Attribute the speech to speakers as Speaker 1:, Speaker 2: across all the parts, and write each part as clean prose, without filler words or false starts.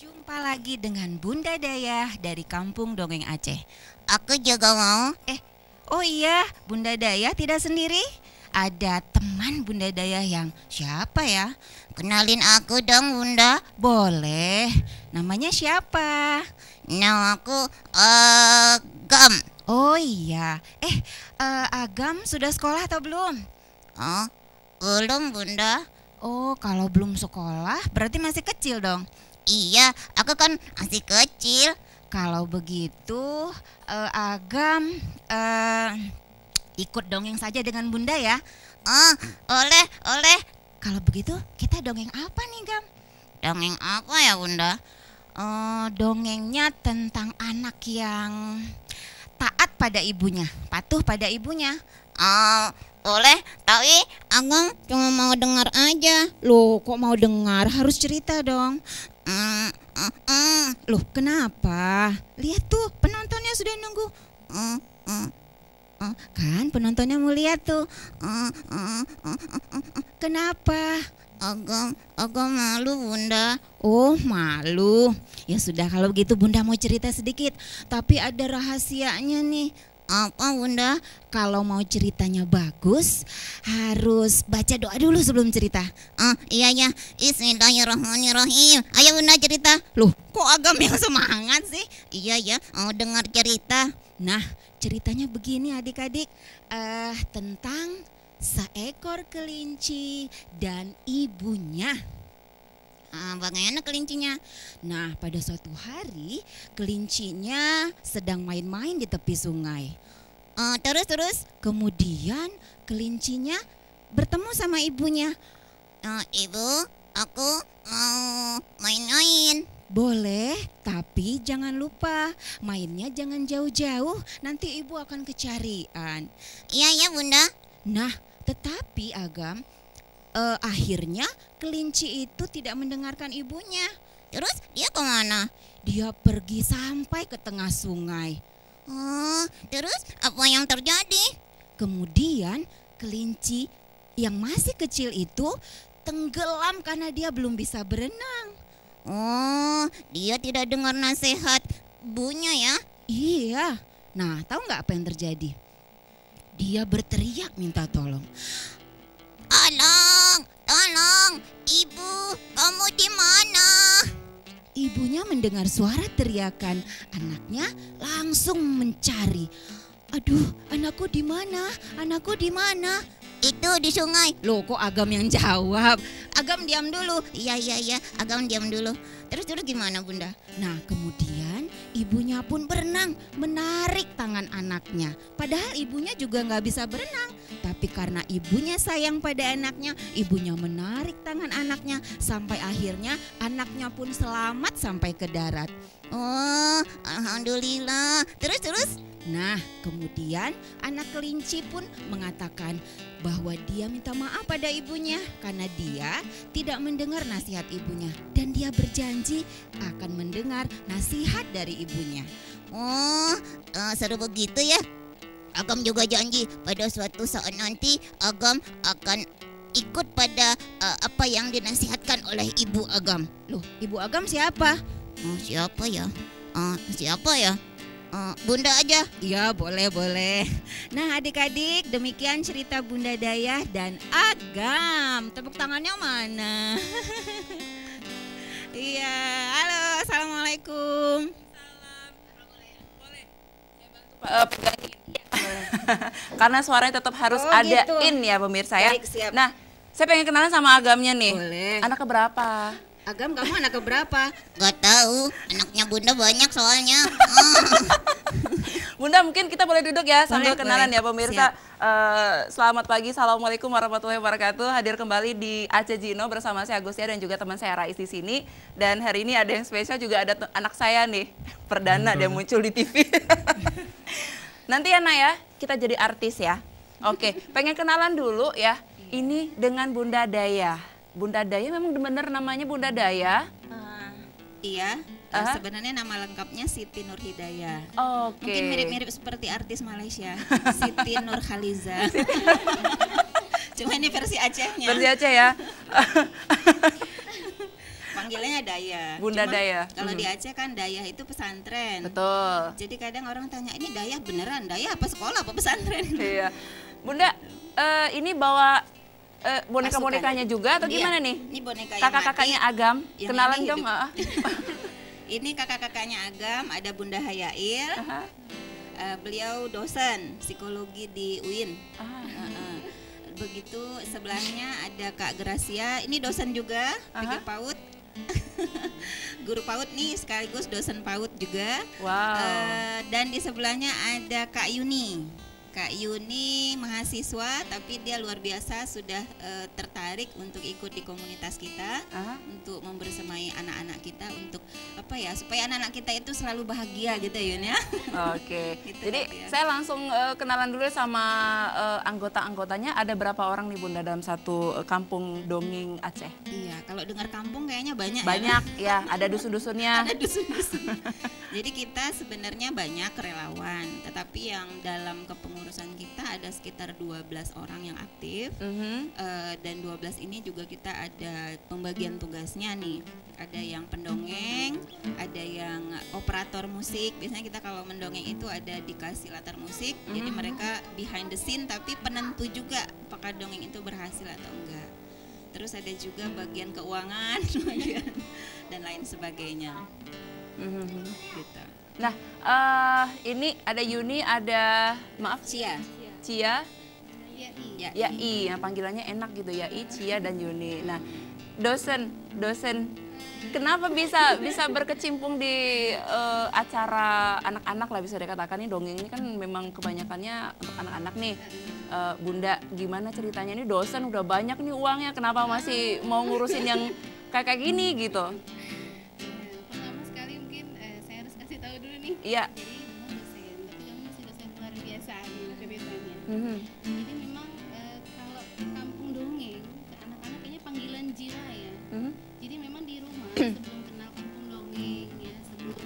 Speaker 1: Jumpa lagi dengan Bunda Dayah dari Kampung Dongeng Aceh.
Speaker 2: Aku juga mau.
Speaker 1: Oh iya, Bunda Dayah tidak sendiri. Ada teman Bunda Dayah yang siapa ya?
Speaker 2: Kenalin aku dong, Bunda.
Speaker 1: Boleh. Namanya siapa?
Speaker 2: Nama aku Agam.
Speaker 1: Oh iya. Agam sudah sekolah atau belum?
Speaker 2: Oh, belum, Bunda.
Speaker 1: Oh, kalau belum sekolah berarti masih kecil dong.
Speaker 2: Iya, aku kan masih kecil.
Speaker 1: Kalau begitu, Agam ikut dongeng saja dengan Bunda ya.
Speaker 2: Oh, oleh.
Speaker 1: Kalau begitu, kita dongeng apa nih, Gam?
Speaker 2: Dongeng apa ya, Bunda?
Speaker 1: Dongengnya tentang anak yang taat pada ibunya, patuh pada ibunya.
Speaker 2: Boleh, tapi Agam cuma mau dengar aja.
Speaker 1: Loh, kok mau dengar? Harus cerita dong. Loh, kenapa? Lihat tuh, penontonnya sudah nunggu. Kan penontonnya mau lihat tuh. Kenapa?
Speaker 2: Agam malu, Bunda.
Speaker 1: Oh, malu. Ya sudah, kalau begitu Bunda mau cerita sedikit. Tapi ada rahasianya nih.
Speaker 2: Apa, Bunda?
Speaker 1: Kalau mau ceritanya bagus, harus baca doa dulu sebelum cerita.
Speaker 2: Iya. Bismillahirrahmanirrahim. Ayo, Bunda, cerita.
Speaker 1: Loh, kok Agam yang semangat sih?
Speaker 2: Iya, mau dengar cerita.
Speaker 1: Nah, ceritanya begini adik-adik. Tentang seekor kelinci dan ibunya.
Speaker 2: Bagaimana kelincinya?
Speaker 1: Nah, pada suatu hari kelincinya sedang main-main di tepi sungai.
Speaker 2: Terus?
Speaker 1: Kemudian kelincinya bertemu sama ibunya.
Speaker 2: Ibu, aku mau main-main.
Speaker 1: Boleh, tapi jangan lupa mainnya jangan jauh-jauh, nanti ibu akan kecarian.
Speaker 2: Iya, Bunda.
Speaker 1: Nah, tetapi Agam, akhirnya kelinci itu tidak mendengarkan ibunya.
Speaker 2: Terus dia kemana?
Speaker 1: Dia pergi sampai ke tengah sungai.
Speaker 2: Terus apa yang terjadi?
Speaker 1: Kemudian kelinci yang masih kecil itu tenggelam karena dia belum bisa berenang.
Speaker 2: Dia tidak dengar nasihat ibunya ya?
Speaker 1: Iya. Nah, tahu nggak apa yang terjadi? Dia berteriak minta tolong.
Speaker 2: Tolong, ibu, kamu di mana?
Speaker 1: Ibunya mendengar suara teriakan anaknya langsung mencari. Aduh, anakku di mana? Anakku di mana?
Speaker 2: Itu di sungai.
Speaker 1: Loh, kok Agam yang jawab? Agam diam dulu.
Speaker 2: Iya, Agam diam dulu. Terus gimana, Bunda?
Speaker 1: Nah, kemudian ibunya pun berenang menarik tangan anaknya. Padahal ibunya juga nggak bisa berenang. Tapi karena ibunya sayang pada anaknya, ibunya menarik tangan anaknya sampai akhirnya anaknya pun selamat sampai ke darat.
Speaker 2: Alhamdulillah. Terus?
Speaker 1: Nah, kemudian anak kelinci pun mengatakan bahwa dia minta maaf pada ibunya karena dia tidak mendengar nasihat ibunya. Dan dia berjanji akan mendengar nasihat dari ibunya.
Speaker 2: Seru begitu ya. Agam juga janji pada suatu saat nanti Agam akan ikut pada apa yang dinasihatkan oleh ibu Agam.
Speaker 1: Loh, ibu Agam siapa?
Speaker 2: Siapa ya? Bunda aja.
Speaker 1: Iya, boleh. Nah, adik-adik, demikian cerita Bunda Dayah dan Agam. Tepuk tangannya mana? Iya, halo, assalamualaikum.
Speaker 3: Pegangin. Karena suaranya tetap harus ada
Speaker 1: gitu.
Speaker 3: ya pemirsa ya.
Speaker 1: Baik, siap.
Speaker 3: Nah, saya pengen kenalan sama Agamnya nih.
Speaker 1: Boleh.
Speaker 3: Anak keberapa?
Speaker 1: Agam, kamu anak keberapa?
Speaker 2: Gak tahu, anaknya Bunda banyak soalnya.
Speaker 3: Bunda, mungkin kita boleh duduk ya sambil kenalan
Speaker 1: boleh.
Speaker 3: ya pemirsa. Selamat pagi, assalamualaikum warahmatullahi wabarakatuh. Hadir kembali di Aceh Gino bersama saya Agustia dan juga teman saya Rais di sini. Dan hari ini ada yang spesial, juga ada anak saya nih, perdana dia muncul di TV. Nanti ya Nak ya, kita jadi artis ya. Oke, pengen kenalan dulu ya. Ini dengan Bunda Dayah. Bunda Dayah memang benar namanya Bunda Dayah?
Speaker 1: Iya, sebenarnya nama lengkapnya Siti Nurhidayah.
Speaker 3: Oke.
Speaker 1: Mungkin mirip-mirip seperti artis Malaysia, Siti Nurhaliza. Cuma ini versi Acehnya.
Speaker 3: Versi Aceh ya.
Speaker 1: panggilannya Daya.
Speaker 3: Bunda
Speaker 1: Cuma
Speaker 3: Daya.
Speaker 1: Kalau di Aceh kan Daya itu pesantren.
Speaker 3: Betul.
Speaker 1: Jadi kadang orang tanya, ini Daya beneran? Daya apa sekolah apa pesantren?
Speaker 3: Iya. Bunda, ini bawa boneka-bonekanya juga atau
Speaker 1: Iya,
Speaker 3: gimana nih?
Speaker 1: Ini boneka yang
Speaker 3: Kakak-kakaknya
Speaker 1: mati.
Speaker 3: Agam,
Speaker 1: Yang
Speaker 3: kenalan
Speaker 1: ini
Speaker 3: dong.
Speaker 1: hidup. Ini kakak-kakaknya Agam, ada Bunda Hayail.
Speaker 3: Aha.
Speaker 1: Beliau dosen psikologi di UIN.
Speaker 3: Ah.
Speaker 1: Begitu sebelahnya ada Kak Gracia, ini dosen juga, PG PAUD. Guru PAUD nih sekaligus dosen PAUD juga.
Speaker 3: Wow.
Speaker 1: Dan di sebelahnya ada Kak Yuni. Kak Yuni mahasiswa tapi dia luar biasa sudah tertarik untuk ikut di komunitas kita,
Speaker 3: Aha.
Speaker 1: untuk membersamai anak-anak kita untuk apa ya, supaya anak-anak kita itu selalu bahagia gitu Yun ya.
Speaker 3: Oke.
Speaker 1: Gitu,
Speaker 3: Jadi
Speaker 1: ya.
Speaker 3: saya langsung kenalan dulu sama anggota-anggotanya. Ada berapa orang nih Bunda dalam satu kampung dongeng Aceh?
Speaker 1: Iya, kalau dengar kampung kayaknya banyak.
Speaker 3: Banyak ya, ada dusun-dusunnya.
Speaker 1: Ada dusun-dusun. Jadi kita sebenarnya banyak relawan, tetapi yang dalam kepengurusan kita ada sekitar 12 orang yang aktif.
Speaker 3: Mhm.
Speaker 1: Dan 12 ini juga kita ada pembagian tugasnya nih. Ada yang pendongeng, ada yang operator musik. Biasanya kita kalau mendongeng itu ada dikasih latar musik. Jadi mereka behind the scene tapi penentu juga apakah dongeng itu berhasil atau enggak. Terus ada juga bagian keuangan, dan lain sebagainya.
Speaker 3: Mhm.
Speaker 1: Gitu.
Speaker 3: Nah, ini ada Yuni, ada maaf
Speaker 1: Cia.
Speaker 3: Cia,
Speaker 1: Ya,
Speaker 3: Yai, nah, panggilannya enak gitu, Yai, Cia dan Yuni. Nah, dosen, kenapa bisa berkecimpung di acara anak-anak lah bisa dikatakan. Nih dongeng ini kan memang kebanyakannya untuk anak-anak nih. Bunda, gimana ceritanya ini dosen udah banyak nih uangnya, kenapa masih mau ngurusin yang kayak gini gitu?
Speaker 4: Pertama sekali mungkin saya harus kasih tahu dulu nih.
Speaker 3: Iya.
Speaker 4: Jadi memang dosen, tapi kamu masih dosen luar biasa gitu ceritanya.
Speaker 3: Mhm.
Speaker 4: Jadi memang kalau kampung dongeng ke anak-anak kayaknya panggilan jiwa ya.
Speaker 3: Mhm.
Speaker 4: Jadi memang di rumah sebelum kenal kampung dongeng ya, sebelum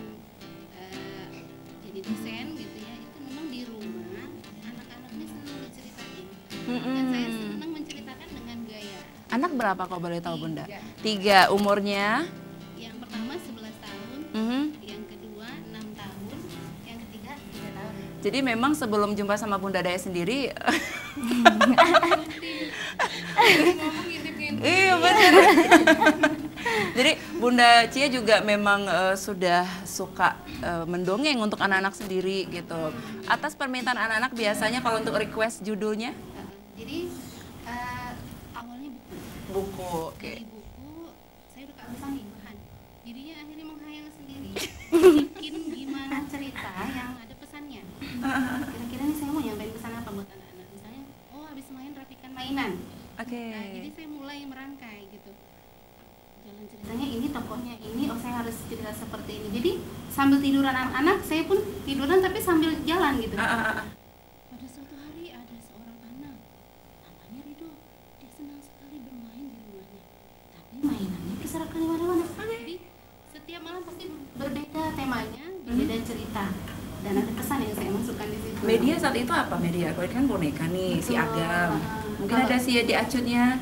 Speaker 4: jadi dosen gitu ya, itu memang di rumah anak-anaknya senang diceritain. Dan saya senang menceritakan dengan gaya.
Speaker 3: Anak berapa kok boleh tahu Bunda?
Speaker 4: 3.
Speaker 3: 3 umurnya.
Speaker 4: Yang pertama 11 tahun,
Speaker 3: Mhm.
Speaker 4: yang kedua 6 tahun, yang ketiga 3 tahun.
Speaker 3: Jadi memang sebelum jumpa sama Bunda Daya sendiri,
Speaker 4: Ngomong ngintip-ngintip.
Speaker 3: iya benar. Jadi Bunda Cia juga memang sudah suka mendongeng untuk anak-anak sendiri gitu. Atas permintaan anak-anak biasanya kalau untuk request judulnya
Speaker 4: Jadi awalnya buku.
Speaker 3: buku. Oke.
Speaker 4: Dari buku saya udah kehabisan nih bahan. Jadinya akhirnya menghayal sendiri. Bikin gimana cerita yang ada pesannya. Kira-kira nih saya mau nyampein pesan apa buat anak-anak? Misalnya, oh habis main rapikan mainan.
Speaker 3: Oke.
Speaker 4: Nah, jadi saya mulai merangkai gitu. Jalan ceritanya ini, tokohnya ini, oh saya harus cerita seperti ini. Jadi sambil tiduran anak-anak, saya pun tiduran tapi sambil jalan gitu. Pada suatu hari ada seorang anak, namanya Ridho. Dia senang sekali bermain di rumahnya. Tapi mainannya berserakan di mana-mana. Jadi setiap malam pasti berbeda temanya, berbeda cerita. Dan ada pesan yang saya masukkan di situ.
Speaker 3: Media saat itu apa media? Kalau ini kan boneka nih, si
Speaker 4: Betul.
Speaker 3: Agam. Mungkin ada si di acunnya.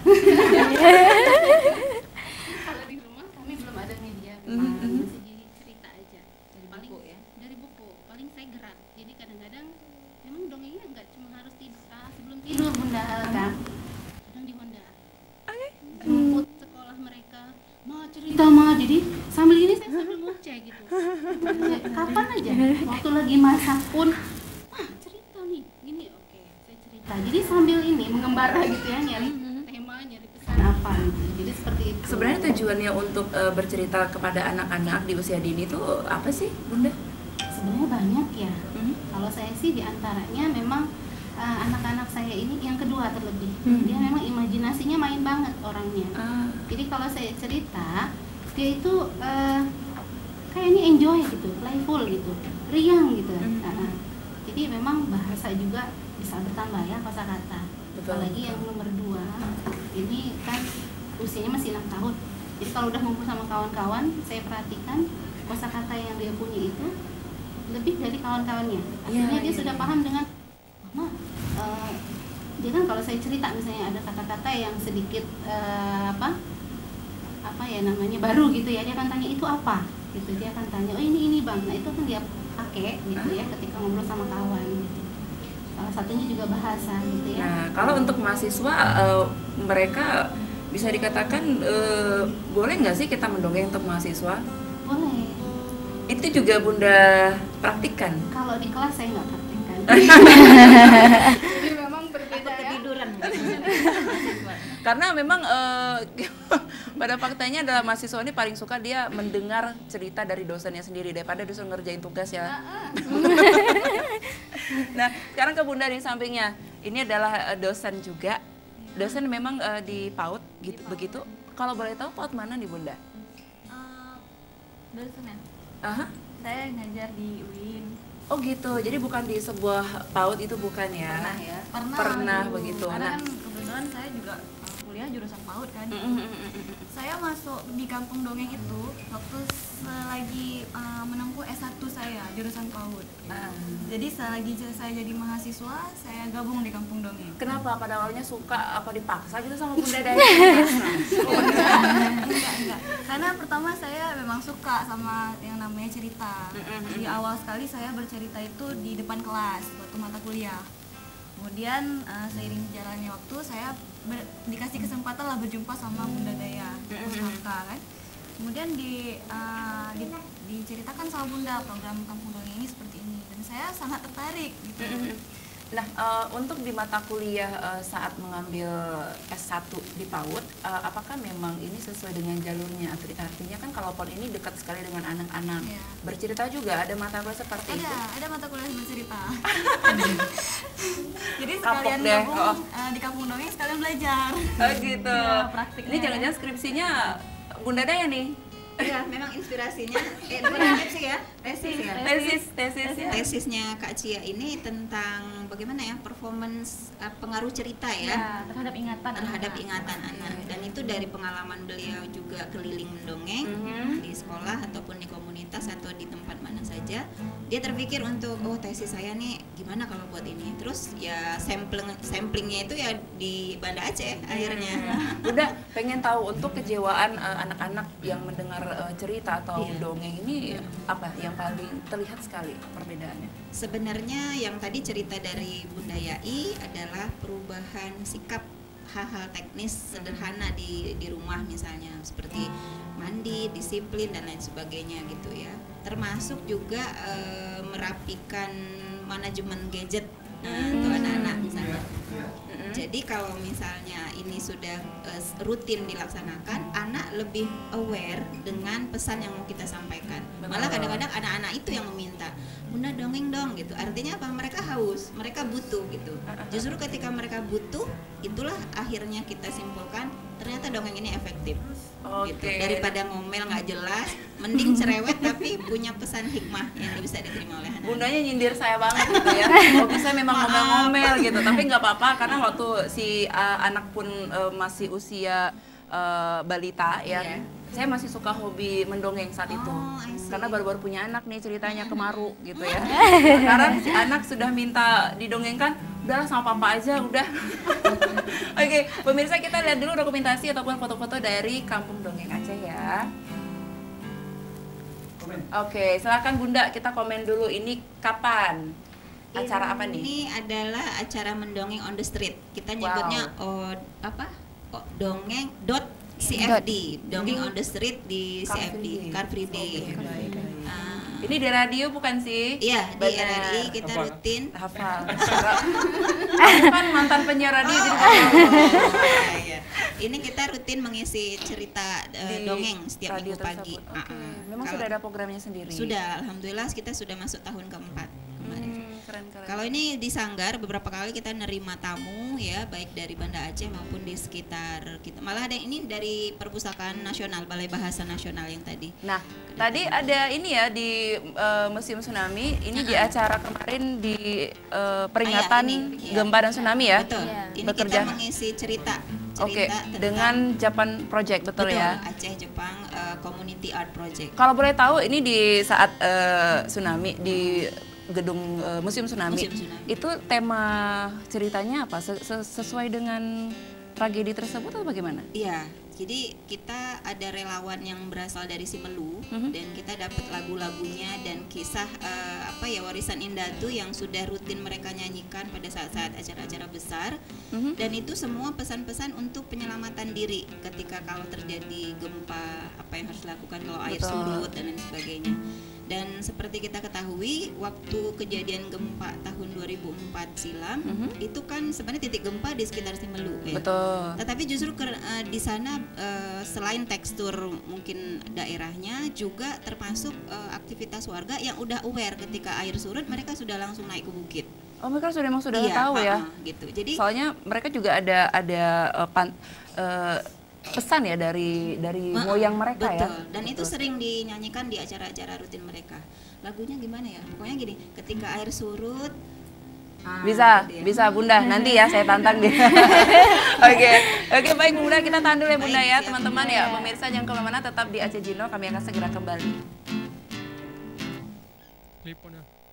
Speaker 4: Kalau di rumah kami belum ada media,
Speaker 3: Mhm.
Speaker 4: masih jadi cerita aja.
Speaker 1: Dari
Speaker 4: Paling
Speaker 1: buku ya?
Speaker 4: Dari buku, paling saya gerak. Jadi kadang-kadang memang dongengnya nggak cuma harus tidur, sebelum tidur Bunda kan. Kadang di Honda. Jemput sekolah mereka, ma cerita ma. Jadi sambil ini saya sambil ngoceh gitu. Kapan aja, waktu lagi masak pun, cerita nih, gini oke, saya cerita. Jadi sambil ini mengembara gitu ya, nyari tema, nyari pesan apa gitu. Jadi seperti itu.
Speaker 3: Sebenarnya tujuannya untuk bercerita kepada anak-anak di usia dini itu apa sih, Bunda?
Speaker 4: Sebenarnya banyak ya. Kalau saya sih diantaranya memang anak-anak saya ini yang kedua terlebih, dia memang imajinasinya main banget orangnya. Jadi kalau saya cerita, dia itu kayaknya enjoy gitu, playful gitu, riang gitu. Jadi memang bahasa juga bisa bertambah ya, kosakata.
Speaker 3: Betul.
Speaker 4: Apalagi yang nomor 2 ini kan usianya masih 6 tahun. Jadi kalau udah ngumpul sama kawan-kawan, saya perhatikan kosakata yang dia punya itu lebih dari kawan-kawannya. Artinya dia sudah paham dengan mama. Dia kan kalau saya cerita misalnya ada kata-kata yang sedikit apa ya namanya baru gitu ya, dia akan tanya itu apa gitu, dia akan tanya oh ini bang, nah itu akan dia pakai gitu ya ketika ngobrol sama kawan gitu. Salah satunya juga bahasa gitu ya.
Speaker 3: Nah, kalau untuk mahasiswa mereka bisa dikatakan boleh nggak sih kita mendongeng untuk mahasiswa?
Speaker 4: Boleh.
Speaker 3: Itu juga Bunda praktikkan?
Speaker 4: Kalau di kelas saya nggak praktikkan. Jadi memang berbeda ya.
Speaker 3: Karena memang pada faktanya adalah mahasiswa ini paling suka dia mendengar cerita dari dosennya sendiri daripada dosen ngerjain tugas ya. Nah, sekarang ke Bunda di sampingnya. Ini adalah dosen juga. Dosen memang di PAUD gitu, begitu. Kalau boleh tahu PAUD mana nih Bunda?
Speaker 5: Dosen ya?
Speaker 3: Aha.
Speaker 5: Saya ngajar di UIN.
Speaker 3: Oh gitu, jadi bukan di sebuah PAUD itu bukan ya?
Speaker 5: Pernah ya?
Speaker 3: Pernah
Speaker 5: dulu.
Speaker 3: begitu.
Speaker 5: Karena
Speaker 3: Nah,
Speaker 5: kan kebetulan saya juga kuliah jurusan PAUD kan. Saya masuk di kampung dongeng itu waktu lagi menempuh S1 saya jurusan PAUD. Jadi selagi saya jadi mahasiswa, saya gabung di kampung dongeng.
Speaker 3: kenapa pada awalnya suka apa dipaksa gitu sama Bunda dari?
Speaker 5: Enggak. Karena pertama saya memang suka sama yang namanya cerita. Di awal sekali saya bercerita itu di depan kelas waktu mata kuliah. Kemudian seiring jalannya waktu saya dikasih kesempatan lah berjumpa sama Bunda Daya Pusaka kan. Kemudian diceritakan sama Bunda program kampung dongeng ini seperti ini dan saya sangat tertarik gitu.
Speaker 3: Nah, untuk di mata kuliah saat mengambil S1 di PAUD, apakah memang ini sesuai dengan jalurnya? Artinya kan kalau PAUD ini dekat sekali dengan anak-anak.
Speaker 5: Iya.
Speaker 3: Bercerita juga ada mata kuliah seperti itu?
Speaker 5: Ada mata kuliah bercerita. Jadi
Speaker 3: Kapok
Speaker 5: sekalian
Speaker 3: deh.
Speaker 5: gabung di kampung dongeng sekalian belajar.
Speaker 3: Oh gitu.
Speaker 5: Iya, praktiknya
Speaker 3: Ini jangan-jangan skripsinya Bunda Daya nih?
Speaker 1: Iya, memang inspirasinya bukan skripsi ya, tesis ya.
Speaker 3: Tesisnya.
Speaker 1: Tesisnya Kak Cia ini tentang bagaimana ya performance pengaruh cerita
Speaker 5: Ya,
Speaker 1: ya
Speaker 5: terhadap ingatan
Speaker 1: terhadap
Speaker 5: anak.
Speaker 1: ingatan anak, dan itu dari pengalaman beliau juga keliling mendongeng di sekolah ataupun di komunitas atau di tempat mana saja. Dia terpikir untuk tesis saya nih gimana kalau buat ini, terus ya samplingnya itu ya di Banda Aceh akhirnya.
Speaker 3: Bunda pengen tahu untuk kejiwaan anak-anak yang mendengar cerita atau
Speaker 1: Iya.
Speaker 3: dongeng ini apa yang paling terlihat sekali perbedaannya?
Speaker 1: Sebenarnya yang tadi cerita dari Bunda Yai adalah perubahan sikap hal-hal teknis sederhana di rumah misalnya seperti mandi, disiplin dan lain sebagainya gitu ya. Termasuk juga merapikan manajemen gadget untuk anak-anak misalnya. Jadi kalau misalnya ini sudah rutin dilaksanakan, anak lebih aware dengan pesan yang mau kita sampaikan. Malah kadang-kadang anak-anak itu yang meminta, Bunda dongeng dong gitu. Artinya apa? Mereka haus, mereka butuh gitu. Justru ketika mereka butuh, itulah akhirnya kita simpulkan ternyata dongeng ini efektif. Gitu. Daripada ngomel nggak jelas, mending cerewet tapi punya pesan hikmah yang bisa diterima oleh anak.
Speaker 3: Bundanya nyindir saya banget gitu ya. Hobi saya memang ngomel-ngomel gitu, tapi nggak apa-apa karena waktu si anak pun masih usia balita ya.
Speaker 1: Iya.
Speaker 3: Saya masih suka hobi mendongeng saat itu.
Speaker 1: I see.
Speaker 3: Karena baru-baru punya anak nih ceritanya kemaru gitu ya. Sekarang si anak sudah minta didongengkan, udahlah sama papa aja udah. Oke, pemirsa kita lihat dulu dokumentasi ataupun foto-foto dari Kampung Dongeng Aceh ya. Oke, silakan Bunda, kita komen dulu ini kapan? Acara apa nih?
Speaker 1: Ini adalah acara mendongeng on the street. Kita nyebutnya dongeng CFD, dongeng on the street di
Speaker 3: Car
Speaker 1: CFD,
Speaker 3: Free Day.
Speaker 1: Car Free Day.
Speaker 3: Oke, baik.
Speaker 1: Ah,
Speaker 3: Ini di radio bukan sih?
Speaker 1: Iya, di
Speaker 3: Benar.
Speaker 1: RRI kita rutin.
Speaker 3: Hafal. Aku kan mantan penyiar radio jadi
Speaker 1: Iya. Ini kita rutin mengisi cerita
Speaker 3: di
Speaker 1: dongeng setiap
Speaker 3: radio
Speaker 1: minggu pagi.
Speaker 3: tersebut. Oke. Memang
Speaker 1: Kalau-
Speaker 3: sudah ada programnya sendiri.
Speaker 1: Sudah, alhamdulillah kita sudah masuk tahun keempat kemarin.
Speaker 3: Keren-keren.
Speaker 1: Kalau ini di Sanggar beberapa kali kita nerima tamu ya, baik dari Banda Aceh maupun di sekitar kita. Malah ada ini dari Perpustakaan Nasional, Balai Bahasa Nasional yang tadi.
Speaker 3: Nah, tadi ada ini ya di Museum Tsunami. Ini di acara kemarin di peringatan
Speaker 1: ini, iya.
Speaker 3: gempa dan tsunami ya.
Speaker 1: Betul.
Speaker 5: Iya.
Speaker 1: Ini
Speaker 3: Bekerja.
Speaker 1: kita mengisi cerita
Speaker 3: Oke,
Speaker 1: tentang-
Speaker 3: dengan Japan Project betul, ya.
Speaker 1: Aceh Jepang Community Art Project.
Speaker 3: Kalau boleh tahu ini di saat tsunami di gedung Museum Tsunami.
Speaker 1: Museum Tsunami.
Speaker 3: Itu tema ceritanya apa? Sesuai dengan tragedi tersebut atau bagaimana?
Speaker 1: Iya, Jadi kita ada relawan yang berasal dari Simelu dan kita dapat lagu-lagunya dan kisah warisan indah itu yang sudah rutin mereka nyanyikan pada saat-saat acara-acara besar. Dan itu semua pesan-pesan untuk penyelamatan diri ketika kalau terjadi gempa, apa yang harus dilakukan kalau air surut dan lain sebagainya. Dan seperti kita ketahui, waktu kejadian gempa tahun 2004 silam, itu kan sebenarnya titik gempa di sekitar Simelu ya.
Speaker 3: Betul.
Speaker 1: Tetapi justru di sana selain tekstur mungkin daerahnya, juga termasuk aktivitas warga yang udah aware ketika air surut, mereka sudah langsung naik ke bukit.
Speaker 3: Oh, mereka sudah tahu ya.
Speaker 1: Gitu. Jadi
Speaker 3: soalnya mereka juga ada pesan ya dari moyang mereka
Speaker 1: betul.
Speaker 3: ya.
Speaker 1: Dan itu sering dinyanyikan di acara-acara rutin mereka. Lagunya gimana ya? Pokoknya gini, ketika air surut bisa Bunda, nanti ya saya tantang dia. Oke, baik Bunda, kita tahan dulu ya Bunda ya, teman-teman ya. Pemirsa jangan kemana-mana, tetap di Aceh Gino, kami akan segera kembali.